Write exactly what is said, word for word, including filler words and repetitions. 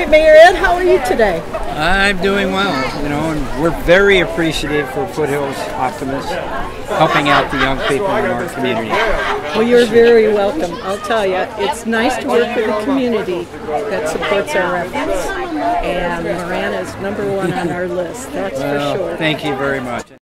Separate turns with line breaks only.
right, Mayor Ed, how are you today?
I'm doing well, you know, and we're very appreciative for Foothills Optimists helping out the young people in our community.
Well, you're very welcome. I'll tell you, it's nice to work with a community that supports our efforts, and Marana is number one on our list, that's
Well,
for sure.
thank you very much.